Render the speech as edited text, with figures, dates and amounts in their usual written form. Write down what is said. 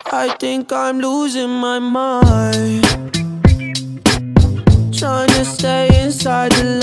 I think I'm losing my mind, trying to stay inside the